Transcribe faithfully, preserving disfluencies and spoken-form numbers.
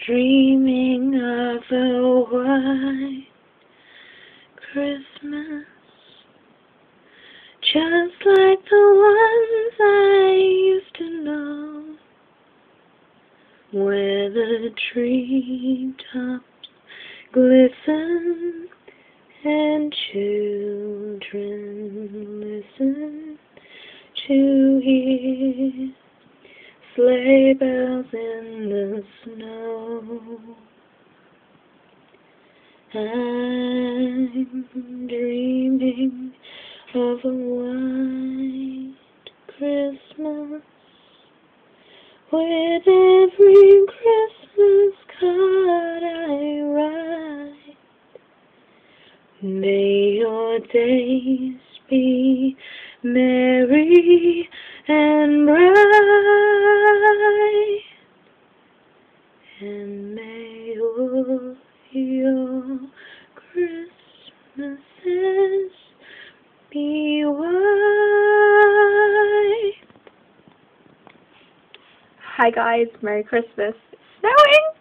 dreaming of a white Christmas, just like the ones I used to know, where the treetops glisten and children listen to hear sleigh bells in the snow. I'm dreaming of a white Christmas, with every Christmas card I write. May your days be merry and bright, and may all your Christmases be white. Hi guys, Merry Christmas. It's snowing!